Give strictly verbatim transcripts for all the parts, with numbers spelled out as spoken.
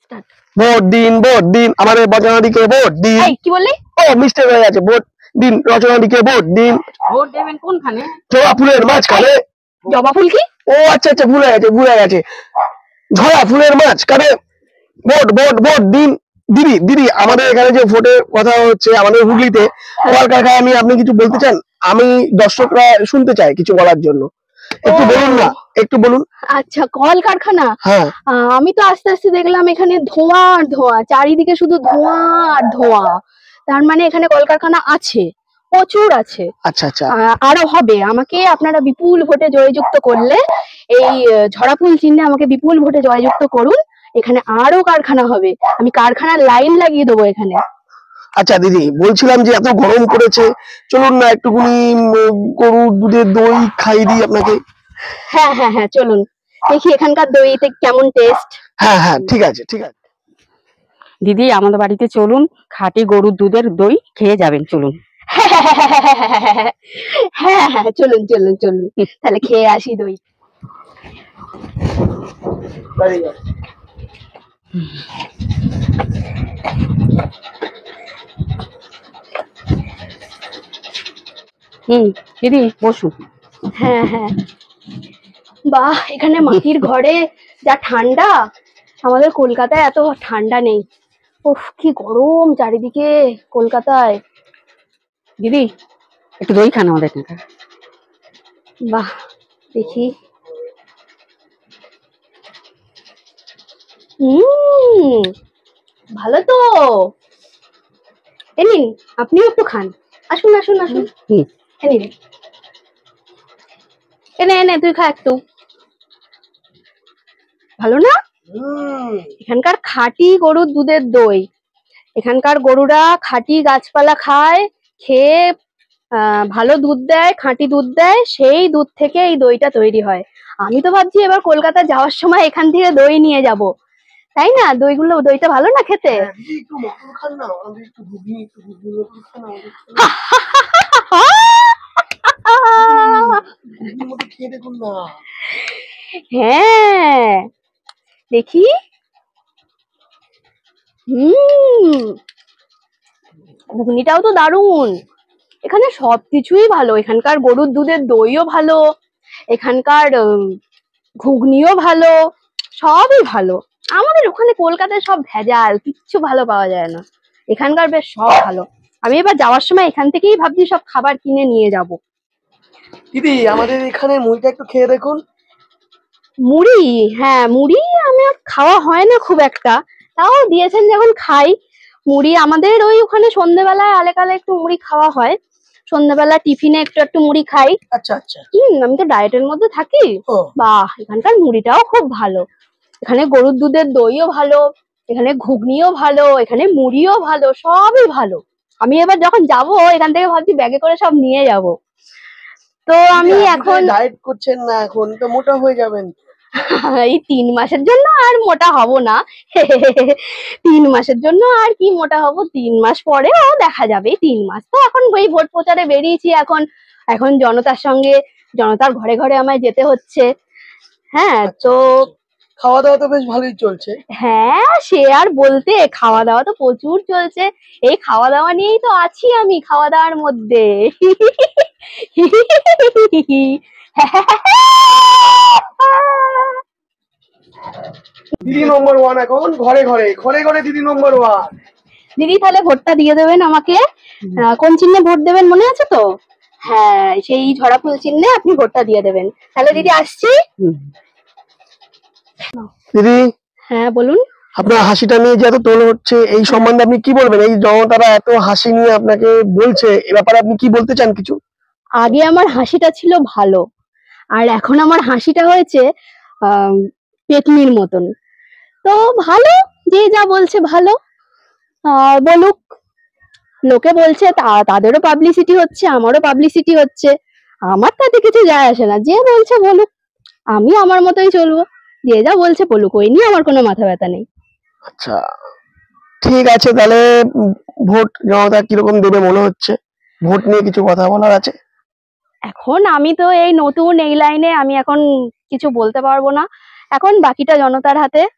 Start. Vote দিন vote দিন আমাদের বচনাদিকে ভোট দিন। এই কি বললি? ও মিস্টেক হয়ে গেছে, ভোট দিন রচনাদিকে ভোট দিন। ভোট দেবেন কোনখানে? জবা ফুলের মাঝখানে। জবা ফুল কি? ও আচ্ছা আচ্ছা ভুলে গেছে ভুলে গেছে ঝরা ফুলের মাঝখানে ভোট ভোট ভোট দিন। দিদি দিদি আমাদের এখানে যে ভোটের কথা হচ্ছে আমাদের হুগলিতে কলকারখানায় নিয়ে আপনি কিছু বলতে চান? আমি দর্শকরা শুনতে চাই কিছু বলার জন্য, একটু বলুন না, একটু বলুন। আচ্ছা কলকারখানা, হ্যাঁ আমি তো আস্তে আস্তে দেখলাম এখানে ধোঁয়া আর ধোঁয়া, চারিদিকে শুধু ধোঁয়া আর ধোঁয়া, তার মানে এখানে কলকারখানা আছে, প্রচুর আছে। আচ্ছা আচ্ছা আরো হবে। আমাকে আপনারা বিপুল ভোটে জয়যুক্ত করলে, এই ঝরা ফুল চিহ্নে আমাকে বিপুল ভোটে জয়যুক্ত করুন, এখানে আরো কারখানা হবে, আমি কারখানার লাইন লাগিয়ে দেবো এখানে। আচ্ছা দিদি বলছিলাম যে এত গরম পড়েছে, চলুন না একটুখানি গরুর দুধের দই খাই দিই আপনাকে। হ্যাঁ হ্যাঁ হ্যাঁ চলুন, দেখি এখানকার দইতে কেমন টেস্ট। হ্যাঁ হ্যাঁ ঠিক আছে ঠিক আছে। দিদি আমাদের বাড়িতে চলুন, খাঁটি গরুর দুধের দই খেয়ে যাবেন, চলুন। হ্যাঁ হ্যাঁ চলুন চলুন চলুন, তাহলে খেয়ে আসি দই। হুম দিদি বসুন। হ্যাঁ হ্যাঁ, বাহ এখানে মাটির ঘরে যা ঠান্ডা, আমাদের কলকাতায় এত ঠান্ডা নেই। উফ কি গরম চারিদিকে কলকাতায়। দিদি একটু দই খান আমাদের এখানকার। বাহ দেখি, হুম ভালো তো, এ নিন আপনিও একটু খান, আসুন আসুন আসুন, এ নিন, এনে এনে তুই খা একটু, ভালো না? এখানকার খাঁটি গরুর দুধের দই, এখানকার গরুরা খাঁটি গাছপালা খায়, খেয়ে আহ ভালো দুধ দেয়, খাঁটি দুধ দেয়, সেই দুধ থেকে এই দইটা তৈরি হয়। আমি তো ভাবছি এবার কলকাতা যাওয়ার সময় এখান থেকে দই নিয়ে যাব, তাই না? দইগুলো দইটা ভালো না খেতে? হ্যাঁ দেখি, হুম ঘুগনিটাও তো দারুণ, এখানে সবকিছুই ভালো, এখানকার গরুর দুধের দইও ভালো, এখানকার ঘুগনিও ভালো, সবই ভালো। আমাদের ওখানে কলকাতায় সব ভেজাল, কিচ্ছু ভালো পাওয়া যায় না, এখানকার বেশ সব ভালো। আমি এবার যাওয়ার সময় এখান থেকেই ভাবছি সব খাবার কিনে নিয়ে যাব। দিদি আমাদের এখানে মুড়িটা একটু খেয়ে দেখুন। মুড়ি? হ্যাঁ মুড়ি আমার খাওয়া হয় না খুব একটা, তাও দিয়েছেন যখন খাই। মুড়ি আমাদের ওই ওখানে সন্ধ্যেবেলায় আলেকালে একটু মুড়ি খাওয়া হয়, সন্ধ্যাবেলা টিফিনে একটু একটু মুড়ি খাই। আচ্ছা আচ্ছা, হম আমি তো ডায়েটের মধ্যে থাকি। বাহ এখানকার মুড়িটাও খুব ভালো, এখানে গরুর দুধের দইও ভালো, এখানে ঘুগনিও ভালো, এখানে মুড়িও ভালো, সবই ভালো। আমি এবার যখন যাব এখান থেকে ভাবছি ব্যাগে করে সব নিয়ে যাব। তো আমি এখন ডায়েট করছেন না, এখন তো মোটা হয়ে যাবেন। এই তিন মাসের জন্য আর মোটা হব না, তিন মাসের জন্য আর কি মোটা হব, তিন মাস পরেও দেখা যাবে। তিন মাস তো এখন ওই ভোট প্রচারে বেরিয়েছি, এখন এখন জনতার সঙ্গে, জনতার ঘরে ঘরে আমায় যেতে হচ্ছে। হ্যাঁ তো খাওয়া দাওয়া তো বেশ ভালোই চলছে। হ্যাঁ সে আর বলতে, খাওয়া দাওয়া তো প্রচুর চলছে, এই খাওয়া দাওয়া নিয়েই তো আছি আমি, খাওয়া দাওয়ার মধ্যে। দিদি নম্বর ওয়ান, এখন ঘরে ঘরে ঘরে ঘরে দিদি নম্বর ওয়ান। দিদি তাহলে ভোটটা দিয়ে দেবেন আমাকে, কোন চিহ্নে ভোট দেবেন মনে আছে তো? হ্যাঁ সেই ঝরা ফুল চিহ্নে আপনি ভোটটা দিয়ে দেবেন। তাহলে দিদি আসছি। দিদি হ্যাঁ বলুন। আপনার হাসিটা নিয়ে যে এত তোল হচ্ছে, এই সম্বন্ধে আপনি কি বলবেন? এই জনতারা এত হাসি নিয়ে আপনাকে বলছে, এ ব্যাপারে আপনি কি বলতে চান কিছু? আগে আমার হাসিটা ছিল ভালো, আর এখন আমার হাসিটা হয়েছে আহ পেতনির মতন। তো ভালো, যে যা বলছে ভালো, আহ বলুক, লোকে বলছে, তাদেরও পাবলিসিটি হচ্ছে, আমারও পাবলিসিটি হচ্ছে, আমার তাতে কিছু যায় আসে না, যে বলছে বলুক, আমি আমার মতোই চলবো, যে যা বলছে বলুক, ওই নিয়ে আমার কোনো মাথা ব্যথা নেই। আচ্ছা ঠিক আছে, তাহলে ভোট জনতা কিরকম দেবে মনে হচ্ছে? ভোট নিয়ে কিছু কথা বলার আছে? এখন আমি তো এই নতুন এই লাইনে, আমি এখন কিছু বলতে পারবো না, এখন বাকিটা জনতার হাতে।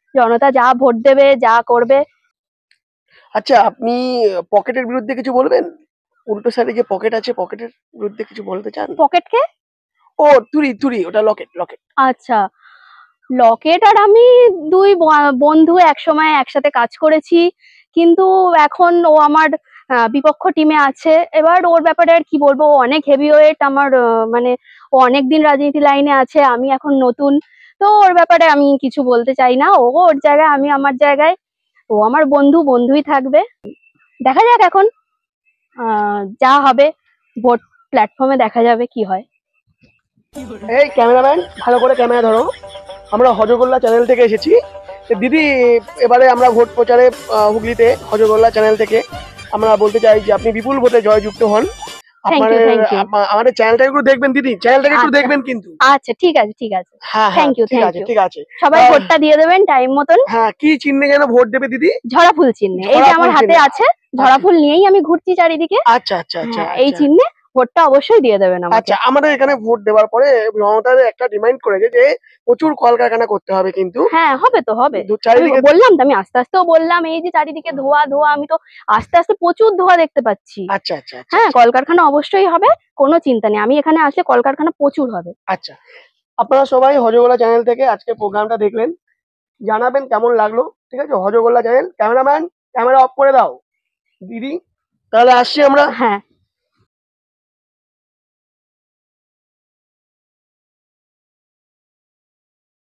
জনতা যা ভোট দেবে যা করবে। আচ্ছা, আপনি পকেটের বিরুদ্ধে কিছু বলবেন? উল্টো সাইডে যে পকেট আছে, পকেটের বিরুদ্ধে কিছু বলতে চান? পকেটকে? ও তুরি তুরি, ওটা লকেট লকেট। আচ্ছা, লকেট আর আমি দুই ব- বন্ধু একসময় একসাথে কাজ করেছি, কিন্তু এখন ও আমার আহ, বিপক্ষ টিমে আছে। এবার ওর ব্যাপারে আর কি বলবো, ও অনেক হেভি ওয়েট আমার, আহ, মানে ও অনেক দিন রাজনীতি লাইনে আছে, আমি এখন নতুন। তো ওর ব্যাপারে আমি কিছু বলতে চাই না, ও ওর জায়গায় আমি আমার জায়গায়। ও আমার বন্ধু, বন্ধুই থাকবে। দেখা যাক এখন আহ যা হবে, ভোট প্ল্যাটফর্মে দেখা যাবে কি হয়। এই ক্যামেরাম্যান, ভালো করে ক্যামেরা ধরো। আমরা হজগোল্লা চ্যানেল থেকে এসেছি। তো দিদি, এবারে আমরা ভোট প্রচারে আহ, হুগলিতে হজগোল্লা চ্যানেল থেকে আমরা বলতে চাই যে আপনি বিপুল ভোটে জয়যুক্ত হন। থ্যাংক ইউ, আপনাদের থ্যাংক ইউ। আমা- আমাদের চ্যানেলটা একটু দেখবেন দিদি, চ্যানেলটাকে একটু আচ্ছা। দেখবেন কিন্তু। আচ্ছা, ঠিক আছে, ঠিক আছে। হ্যাঁ হ্যাঁ, থ্যাংক ইউ, ঠিক থ্যাংক আছে ইউ। ঠিক আছে। সবাই আহ, ভোটটা দিয়ে দেবেন টাইম মতন। হ্যাঁ, কি চিহ্নে যেন ভোট দেবে দিদি? ঝরা ফুল চিহ্নে, এই যে ঝরা আমার ফুল হাতে চিহ্নে। আছে, ঝরা ফুল নিয়েই আমি ঘুরছি চারিদিকে। আচ্ছা আচ্ছা আচ্ছা হ্যাঁ, এই আচ্ছা চিহ্নে ভোটটা অবশ্যই দিয়ে দেবেন আমাকে। আচ্ছা, আমাদের এখানে ভোট দেওয়ার পরে মমতা একটা রিমাইন্ড করেছে যে প্রচুর কলকারখানা করতে হবে কিন্তু। হ্যাঁ, হবে তো হবে। দু- আমি চারিদিকে। বললাম তো, আমি আস্তে আস্তেও বললাম, এই যে চারিদিকে ধোয়া ধোয়া, আমি তো আস্তে আস্তে প্রচুর ধোয়া দেখতে পাচ্ছি। আচ্ছা আচ্ছা আচ্ছা হ্যাঁ, কলকারখানা অবশ্যই হবে, কোনো চিন্তা নেই, আমি এখানে আসলে কলকারখানা প্রচুর হবে। আচ্ছা, আপনারা সবাই হজগোল্লা চ্যানেল থেকে আজকে প্রোগ্রামটা দেখলেন, জানাবেন কেমন লাগলো। ঠিক আছে, হজগোল্লা চ্যানেল, ক্যামেরাম্যান ক্যামেরা অফ করে দাও। দিদি, তাহলে আসছি আমরা। হ্যাঁ।